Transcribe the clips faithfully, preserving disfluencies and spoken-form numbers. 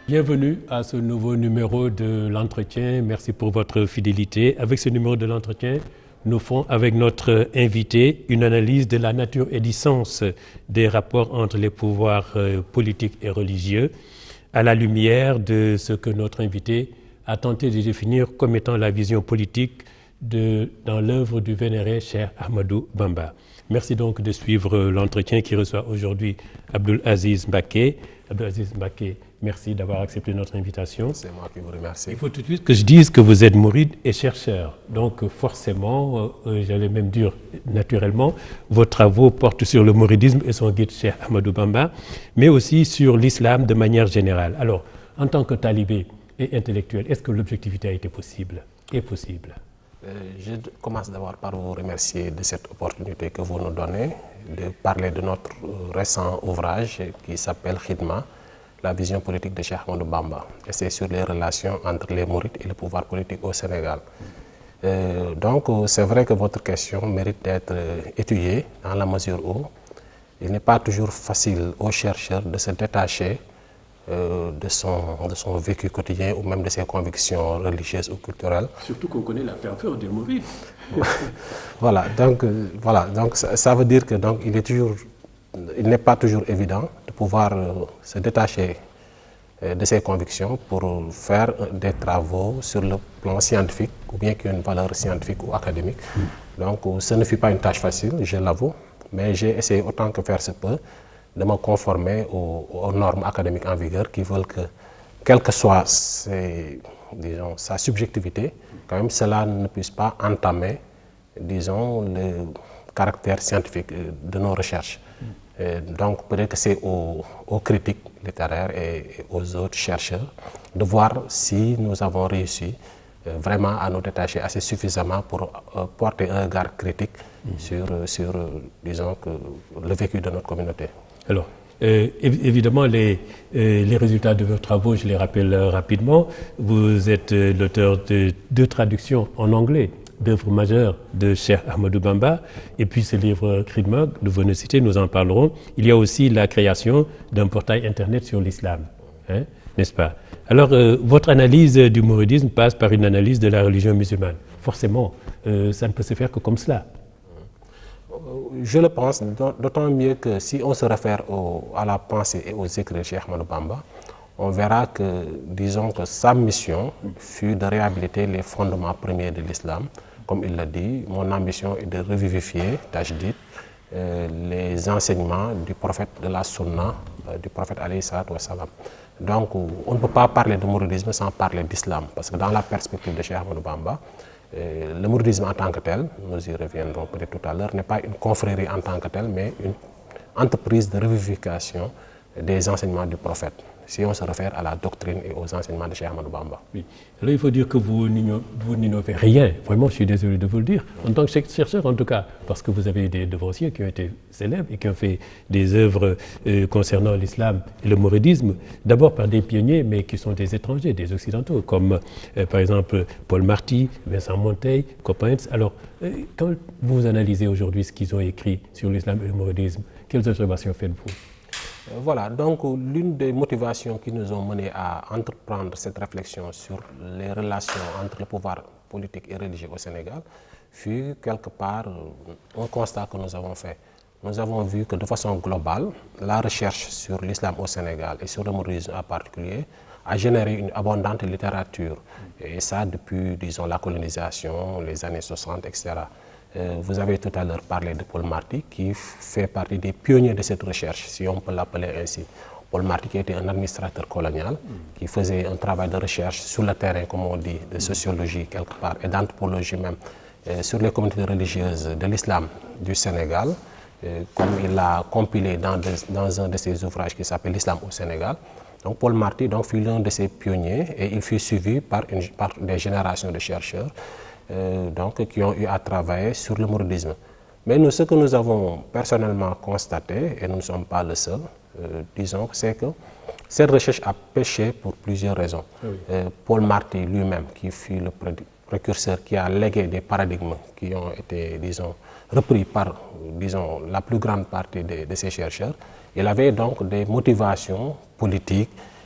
Bienvenue à ce nouveau numéro de l'entretien. Merci pour votre fidélité. Avec ce numéro de l'entretien, nous ferons avec notre invité une analyse de la nature et du sens des rapports entre les pouvoirs politiques et religieux à la lumière de ce que notre invité a tenté de définir comme étant la vision politique de, dans l'œuvre du vénéré Cheikh Ahmadou Bamba. Merci donc de suivre l'entretien qui reçoit aujourd'hui Abdoul Aziz Mbacké. Abdoul Aziz Mbacké, merci d'avoir accepté notre invitation. C'est moi qui vous remercie. Il faut tout de suite que je dise que vous êtes mouride et chercheur. Donc forcément, euh, j'allais même dire naturellement, vos travaux portent sur le mouridisme et son guide Cheikh Ahmadou Bamba, mais aussi sur l'islam de manière générale. Alors, en tant que talibé et intellectuel, est-ce que l'objectivité a été possible? Est possible? Euh, je commence d'abord par vous remercier de cette opportunité que vous nous donnez de parler de notre récent ouvrage qui s'appelle Khidma, la vision politique de Cheikh Ahmadou Bamba. Et c'est sur les relations entre les mourides et le pouvoir politique au Sénégal. Euh, donc c'est vrai que votre question mérite d'être étudiée dans la mesure où il n'est pas toujours facile aux chercheurs de se détacher Euh, de, son, de son vécu quotidien ou même de ses convictions religieuses ou culturelles. Surtout qu'on connaît la ferveur des mourides. Voilà, donc, euh, voilà, donc ça, ça veut dire que donc, il est toujours, il n'est pas toujours évident de pouvoir euh, se détacher euh, de ses convictions pour faire euh, des travaux sur le plan scientifique ou bien qui ont une valeur scientifique ou académique. Mm. Donc euh, ce ne fut pas une tâche facile, je l'avoue, mais j'ai essayé autant que faire se peut de me conformer aux, aux normes académiques en vigueur qui veulent que, quelle que soit ses, disons, sa subjectivité, quand même cela ne puisse pas entamer, disons, le caractère scientifique de nos recherches. Mm. Et donc peut-être que c'est aux, aux critiques littéraires et, et aux autres chercheurs de voir si nous avons réussi euh, vraiment à nous détacher assez suffisamment pour euh, porter un regard critique mm. sur, sur, disons, que le vécu de notre communauté. Alors, euh, évidemment, les, euh, les résultats de vos travaux, je les rappelle euh, rapidement. Vous êtes euh, l'auteur de deux traductions en anglais d'œuvres majeures de Cheikh Ahmadou Bamba. Et puis ce livre Khidma, de vos cités, nous en parlerons. Il y a aussi la création d'un portail Internet sur l'islam, hein, n'est-ce pas? Alors, euh, votre analyse du mouridisme passe par une analyse de la religion musulmane. Forcément, euh, ça ne peut se faire que comme cela. Je le pense, d'autant mieux que si on se réfère au, à la pensée et aux écrits de Cheikh Ahmadou Bamba, on verra que, disons que sa mission fut de réhabiliter les fondements premiers de l'islam. Comme il l'a dit, mon ambition est de revivifier, tajdid, euh, les enseignements du prophète de la sunna, euh, du prophète alayhi salatu wa salam. Donc on ne peut pas parler de mouridisme sans parler d'islam, parce que dans la perspective de Cheikh Ahmadou Bamba, Euh, le mouridisme en tant que tel, nous y reviendrons peut-être tout à l'heure, n'est pas une confrérie en tant que telle, mais une entreprise de revivification des enseignements du prophète, si on se réfère à la doctrine et aux enseignements de Cheikh Ahmadou Bamba. Oui. Alors il faut dire que vous n'innovez rien, vraiment je suis désolé de vous le dire, en tant que chercheur en tout cas, parce que vous avez des devanciers qui ont été célèbres et qui ont fait des œuvres euh, concernant l'islam et le mouridisme, d'abord par des pionniers, mais qui sont des étrangers, des occidentaux, comme euh, par exemple Paul Marty, Vincent Monteil, Coppens. Alors, euh, quand vous analysez aujourd'hui ce qu'ils ont écrit sur l'islam et le mouridisme, quelles observations faites-vous? Voilà, donc l'une des motivations qui nous ont mené à entreprendre cette réflexion sur les relations entre le pouvoir politique et religieux au Sénégal fut quelque part un constat que nous avons fait. Nous avons vu que de façon globale, la recherche sur l'islam au Sénégal et sur le mouridisme en particulier a généré une abondante littérature, et ça depuis, disons, la colonisation, les années soixante, et cetera. Euh, vous avez tout à l'heure parlé de Paul Marty, qui fait partie des pionniers de cette recherche, si on peut l'appeler ainsi. Paul Marty qui était un administrateur colonial, mm. qui faisait un travail de recherche sur le terrain, comme on dit, de sociologie quelque part, et d'anthropologie même, euh, sur les communautés religieuses de l'islam du Sénégal, euh, comme il l'a compilé dans, de, dans un de ses ouvrages qui s'appelle L'islam au Sénégal. Donc Paul Marty donc, fut l'un de ces pionniers et il fut suivi par, une, par des générations de chercheurs Euh, donc, qui ont eu à travailler sur le mouridisme. Mais nous, ce que nous avons personnellement constaté, et nous ne sommes pas le seul, euh, disons, c'est que cette recherche a péché pour plusieurs raisons. Oui. Euh, Paul Marty lui-même, qui fut le précurseur, qui a légué des paradigmes qui ont été, disons, repris par, disons, la plus grande partie de, de ces chercheurs, il avait donc des motivations politiques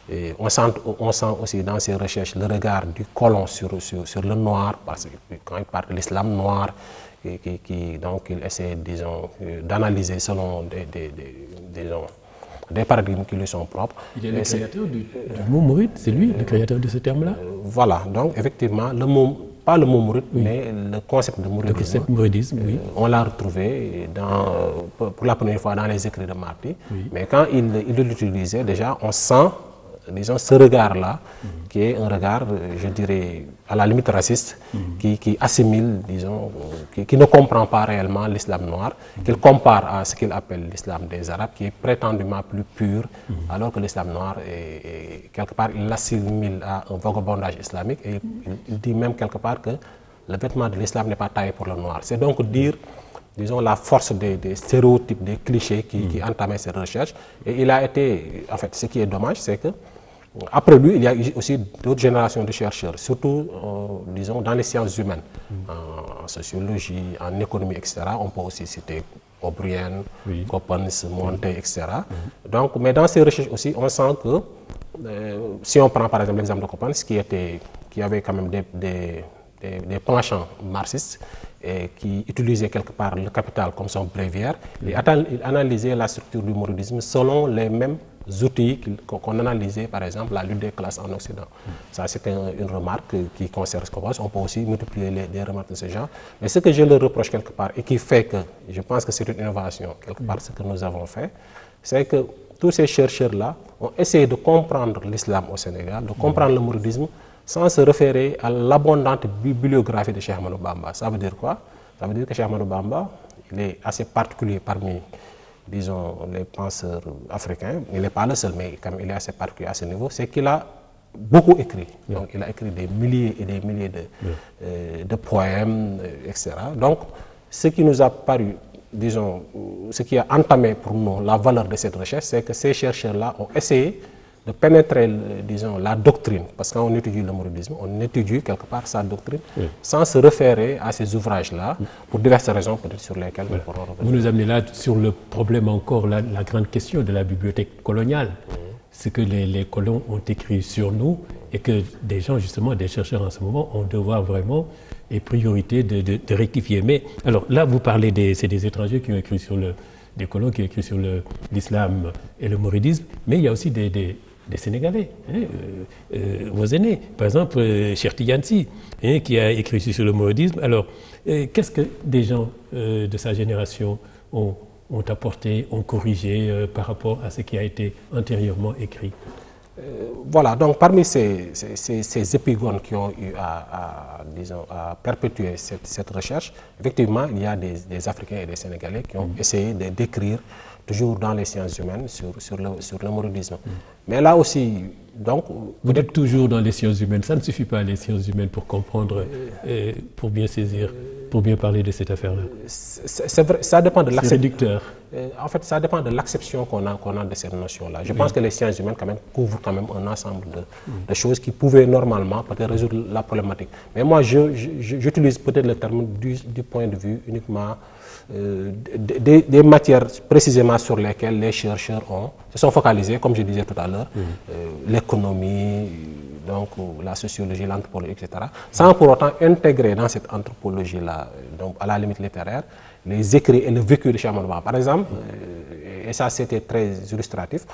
Et on, sent, on sent aussi dans ses recherches le regard du colon sur, sur, sur le noir, parce que quand il parle de l'islam noir, qui, qui, qui, donc il essaie, disons, d'analyser selon des, des, des, disons, des paradigmes qui lui sont propres. Il est le créateur du, du mot mouride, c'est lui le créateur de ce terme-là. euh, Voilà, donc effectivement, le mot, pas le mot mouride, oui. mais le concept de mouridisme. Le concept mouridisme, oui. Euh, on l'a retrouvé dans, pour la première fois dans les écrits de Marty. Oui. Mais quand il, il l'utilisait, déjà, on sent, disons, ce regard-là, mmh. qui est un regard, je dirais, à la limite raciste, mmh. qui, qui assimile, disons, qui, qui ne comprend pas réellement l'islam noir, mmh. qu'il compare à ce qu'il appelle l'islam des Arabes, qui est prétendument plus pur, mmh. alors que l'islam noir, est, est, quelque part, il l'assimile à un vagabondage islamique, et il, il dit même quelque part que le vêtement de l'islam n'est pas taillé pour le noir. C'est donc dire, disons, la force des, des stéréotypes, des clichés qui, mmh. qui entamaient ces recherches. Et il a été, en fait, ce qui est dommage, c'est que après lui, il y a aussi d'autres générations de chercheurs, surtout, euh, disons, dans les sciences humaines, mmh. en, en sociologie, en économie, et cetera. On peut aussi citer O'Brien, oui. Coppens, Montet, et cetera. Mmh. Donc, mais dans ces recherches aussi, on sent que, euh, si on prend par exemple l'exemple de Coppens, qui, était, qui avait quand même des, des, des, des penchants marxistes, et qui utilisait quelque part le capital comme son bréviaire, mmh. et il analysait la structure du mouridisme selon les mêmes outils qu'on analysait, par exemple, la lutte des classes en Occident. Mmh. Ça, c'est un, une remarque qui concerne Coppens. On peut aussi multiplier les, des remarques de ce genre. Mais ce que je leur reproche quelque part, et qui fait que, je pense que c'est une innovation, quelque part, mmh. ce que nous avons fait, c'est que tous ces chercheurs-là ont essayé de comprendre l'islam au Sénégal, de comprendre mmh. le mouridisme, sans se référer à l'abondante bibliographie de Cheikh Ahmadou Bamba. Ça veut dire quoi? Ça veut dire que Cheikh Ahmadou Bamba, il est assez particulier parmi, disons, les penseurs africains. Il n'est pas le seul, mais comme il est assez particulier à ce niveau, c'est qu'il a beaucoup écrit. Oui. Donc, il a écrit des milliers et des milliers de, oui. euh, de poèmes, et cetera. Donc, ce qui nous a paru, disons, ce qui a entamé pour nous la valeur de cette recherche, c'est que ces chercheurs-là ont essayé de pénétrer, disons, la doctrine, parce que quand on étudie le mouridisme, on étudie quelque part sa doctrine, oui. sans se référer à ces ouvrages-là, pour diverses raisons peut-être sur lesquelles voilà. nous pourrons revenir. Vous nous amenez là sur le problème encore, la, la grande question de la bibliothèque coloniale, mmh. ce que les, les colons ont écrit sur nous, et que des gens, justement, des chercheurs en ce moment, ont devoir vraiment et priorité de, de, de rectifier. Mais alors là, vous parlez des, c'est des étrangers qui ont écrit sur le, des colons qui ont écrit sur le, l'islam et le mouridisme, mais il y a aussi des, des des Sénégalais, hein, euh, euh, vos aînés. Par exemple, euh, Cheikh Tidiane Sy, hein, qui a écrit sur le mouridisme. Alors, euh, qu'est-ce que des gens euh, de sa génération ont, ont apporté, ont corrigé euh, par rapport à ce qui a été antérieurement écrit? euh, Voilà, donc parmi ces, ces, ces, ces épigones qui ont eu à, à, disons, à perpétuer cette, cette recherche, effectivement, il y a des, des Africains et des Sénégalais qui ont mmh. essayé de décrire toujours dans les sciences humaines, sur, sur, le, sur le mouridisme. Mmh. Mais là aussi, donc... Vous dites toujours dans les sciences humaines, ça ne suffit pas les sciences humaines pour comprendre, euh, euh, pour bien saisir, pour bien parler de cette affaire-là. C'est, c'est vrai, ça dépend de l'acception. C'est réducteur. Euh, en fait, ça dépend de l'acception qu'on a, qu'on a de cette notion-là. Je oui. pense que les sciences humaines quand même couvrent quand même un ensemble de, mmh. de choses qui pouvaient normalement peut-être résoudre la problématique. Mais moi, je, je, j'utilise peut-être le terme du, du point de vue uniquement Euh, des, des matières précisément sur lesquelles les chercheurs ont, se sont focalisés, comme je disais tout à l'heure, mmh. euh, l'économie, donc la sociologie, l'anthropologie, et cetera, sans pour autant intégrer dans cette anthropologie-là, donc à la limite littéraire, les écrits et le vécu de Cheikh Ahmadou Bamba. Par exemple, euh, et ça c'était très illustratif,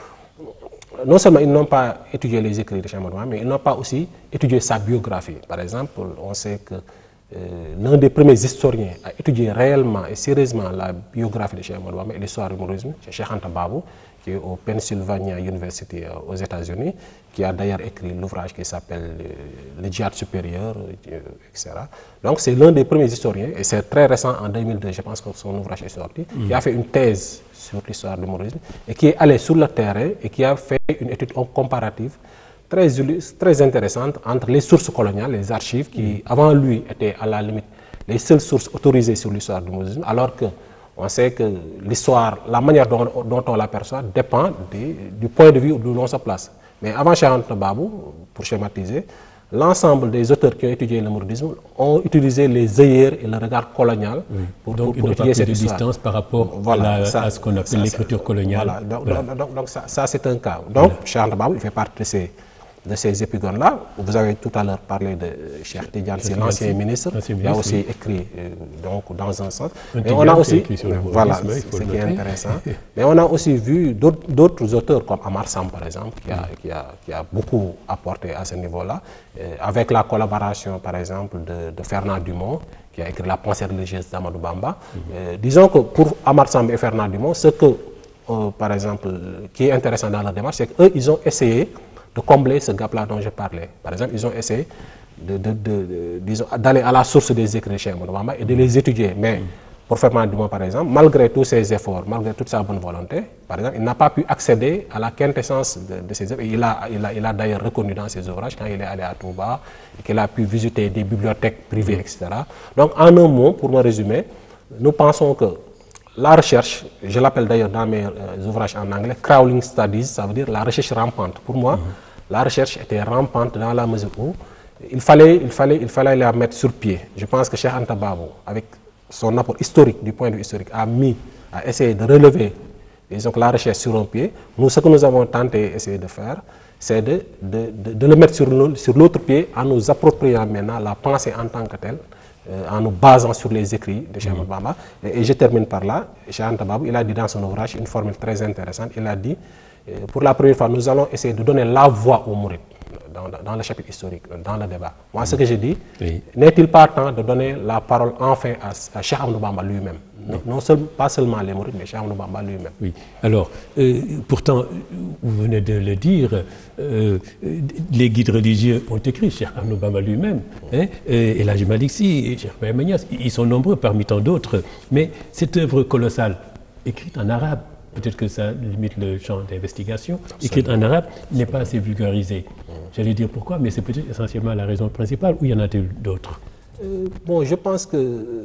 non seulement ils n'ont pas étudié les écrits de Cheikh Ahmadou Bamba, mais ils n'ont pas aussi étudié sa biographie. Par exemple, on sait que Euh, l'un des premiers historiens à étudier réellement et sérieusement la biographie de Cheikh Ahmadou Bamba et l'histoire du mouridisme, c'est Cheikh Anta Babou, qui est au Pennsylvania University euh, aux États-Unis, qui a d'ailleurs écrit l'ouvrage qui s'appelle euh, Le djihad supérieur, euh, et cetera. Donc c'est l'un des premiers historiens, et c'est très récent, en deux mille deux, je pense que son ouvrage est sorti, mmh. qui a fait une thèse sur l'histoire du mouridisme, et qui est allé sur le terrain, et qui a fait une étude comparative Très, très intéressante entre les sources coloniales, les archives, qui avant lui étaient à la limite les seules sources autorisées sur l'histoire du mouridisme, alors que on sait que l'histoire, la manière dont, dont on l'aperçoit dépend des, du point de vue d'où l'on se place. Mais avant Cheikh Anta Babou, pour schématiser, l'ensemble des auteurs qui ont étudié le mouridisme ont utilisé les œillères et le regard colonial oui. pour, donc, pour, pour étudier cette de histoire. distance par rapport voilà, à, la, ça, à ce qu'on appelle l'écriture coloniale. Voilà. Donc, voilà. donc, donc, donc ça, ça c'est un cas. Donc, voilà. Cheikh Anta Babou, il fait partie de ces, de ces épigones-là. Vous avez tout à l'heure parlé de Cheikh Tidiane, c'est l'ancien ministre. Il a aussi oui. écrit euh, donc, dans un sens. Un Mais on a aussi, voilà, c'est ce qui est intéressant. Mais on a aussi vu d'autres auteurs comme Amar Sam, par exemple, qui a, qui a, qui a beaucoup apporté à ce niveau-là, euh, avec la collaboration, par exemple, de, de Fernand Dumont, qui a écrit La pensée religieuse d'Amadou Bamba. Mm-hmm. euh, disons que pour Amar Sam et Fernand Dumont, ce que, euh, par exemple, qui est intéressant dans leur démarche, c'est qu'eux, ils ont essayé de combler ce gap-là dont je parlais. Par exemple, ils ont essayé de, de, de, de, d'aller à la source des écrits de Cheikh Ahmadou Bamba et de les étudier. Mais mm. pour Fernand Dumont, par exemple, malgré tous ses efforts, malgré toute sa bonne volonté, par exemple, il n'a pas pu accéder à la quintessence de, de ses œuvres. Et il a, il a, il a d'ailleurs reconnu dans ses ouvrages, quand il est allé à Touba, et qu'il a pu visiter des bibliothèques privées, mm. et cetera. Donc, en un mot, pour me résumer, nous pensons que la recherche, je l'appelle d'ailleurs dans mes euh, ouvrages en anglais, crawling studies, ça veut dire la recherche rampante. Pour moi, mmh. la recherche était rampante dans la mesure où il fallait, il fallait, il fallait la mettre sur pied. Je pense que Cheikh Anta Babou, avec son apport historique, du point de vue historique, a mis, a essayé de relever, disons, la recherche sur un pied. Nous, ce que nous avons tenté d'essayer de faire, c'est de, de, de, de le mettre sur l'autre pied en nous appropriant maintenant la pensée en tant que telle, Euh, en nous basant sur les écrits de Cheikh Ahmadou Bamba. Et, et je termine par là. Cheikh Anta Babou, il a dit dans son ouvrage une formule très intéressante. Il a dit, euh, pour la première fois, nous allons essayer de donner la voix aux mourides dans, dans le chapitre historique, dans le débat. Moi, ce que je dis, oui. n'est-il pas temps de donner la parole enfin à, à Cheikh Ahmadou Bamba lui-même? Non, non seul, pas seulement les mourides, mais Cheikh Ahmadou Bamba lui-même. Oui. Alors, euh, pourtant, vous venez de le dire, euh, les guides religieux ont écrit Cheikh Ahmadou Bamba lui-même, hein, et Elhadji Malick Sy, et Cheikh Ibrahima Niass, ils sont nombreux parmi tant d'autres. Mais cette œuvre colossale, écrite en arabe, peut-être que ça limite le champ d'investigation, écrite en arabe, n'est pas assez vulgarisée. J'allais dire pourquoi, mais c'est peut-être essentiellement la raison principale, ou il y en a-t-il d'autres? euh, Bon, je pense que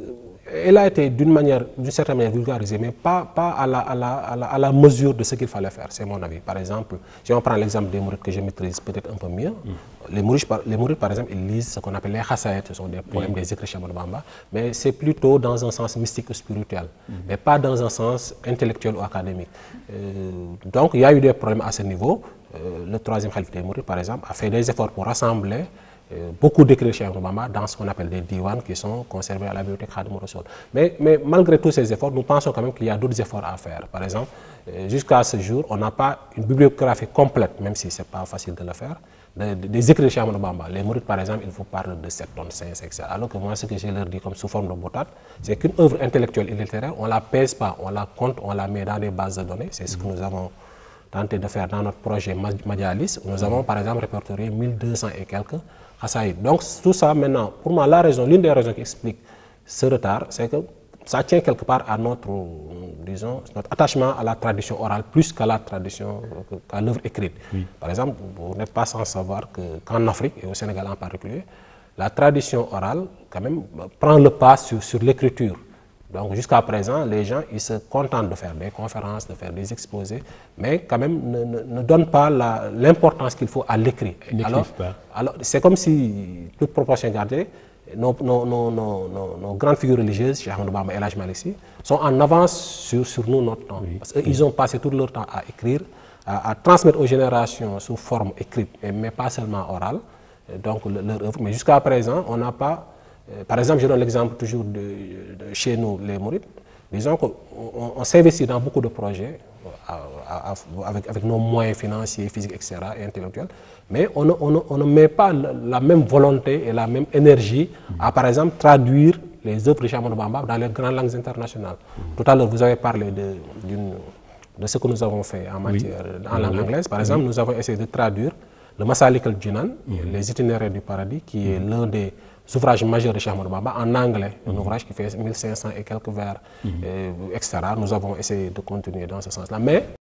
elle a été d'une manière, d'une certaine manière vulgarisée, mais pas, pas à, la, à, la, à, la, à la mesure de ce qu'il fallait faire, c'est mon avis. Par exemple, si on prend l'exemple des mourides que je maîtrise peut-être un peu mieux, mm. les, mourides, les mourides, par exemple, ils lisent ce qu'on appelle les khassaïd, ce sont des poèmes, mm. des écrits de Cheikh Ahmadou Bamba, mais c'est plutôt dans un sens mystique ou spirituel, mm. mais pas dans un sens intellectuel ou académique. Euh, donc, il y a eu des problèmes à ce niveau. Euh, le troisième khalife des mourides, par exemple, a fait des efforts pour rassembler Euh, beaucoup d'écrits de Cheikh Ahmadou Bamba dans ce qu'on appelle des diwans qui sont conservés à la bibliothèque Khadimou Rassoul. Mais, mais malgré tous ces efforts, nous pensons quand même qu'il y a d'autres efforts à faire. Par exemple, euh, jusqu'à ce jour, on n'a pas une bibliographie complète, même si ce n'est pas facile de le faire, de, de, des écrits de Cheikh Ahmadou Bamba. Les mourides, par exemple, il faut parler de sept tonnes, cinq, et cetera. Alors que moi, ce que je leur dis comme sous forme de boutade, c'est qu'une œuvre intellectuelle et littéraire, on ne la pèse pas, on la compte, on la met dans des bases de données. C'est ce que nous avons tenté de faire dans notre projet Madialis. Nous avons, par exemple, répertorié mille deux cents et quelques khassaïd. Donc tout ça maintenant, pour moi, la raison, l'une des raisons qui explique ce retard, c'est que ça tient quelque part à notre, disons, notre attachement à la tradition orale plus qu'à la tradition, qu'à l'œuvre écrite. Oui. Par exemple, vous n'êtes pas sans savoir que, qu'en Afrique, et au Sénégal en particulier, la tradition orale, quand même, prend le pas sur, sur l'écriture. Donc jusqu'à présent, les gens, ils se contentent de faire des conférences, de faire des exposés, mais quand même ne, ne, ne donnent pas la, l'importance qu'il faut à l'écrit. Alors, alors c'est comme si, toute proportion gardée, nos, nos, nos, nos, nos grandes figures religieuses, Cheikh Ahmadou Bamba et Elhadji Malick Sy, sont en avance sur, sur nous, notre temps. Oui. Parce qu'ils ont passé tout leur temps à écrire, à, à transmettre aux générations sous forme écrite, mais pas seulement orale, donc leur œuvre. Mais jusqu'à présent, on n'a pas... Par exemple, je donne l'exemple toujours de, de chez nous, les mourides. Disons qu'on on, on s'investit dans beaucoup de projets à, à, à, avec, avec nos moyens financiers, physiques, et cetera, et intellectuels, mais on ne, on ne, on ne met pas la, la même volonté et la même énergie à, par exemple, traduire les œuvres de Cheikh Ahmadou Bamba dans les grandes langues internationales. Tout à l'heure, vous avez parlé de, d'une, de ce que nous avons fait en matière, oui. en langue anglaise. Par exemple, oui. nous avons essayé de traduire le Masalik al-Jinan, oui. les itinéraires du paradis, qui est l'un des ouvrage majeur de Cheikh Ahmadou Bamba en anglais, un mmh. ouvrage qui fait mille cinq cents et quelques vers, mmh. et, et cetera. Nous avons essayé de continuer dans ce sens-là. Mais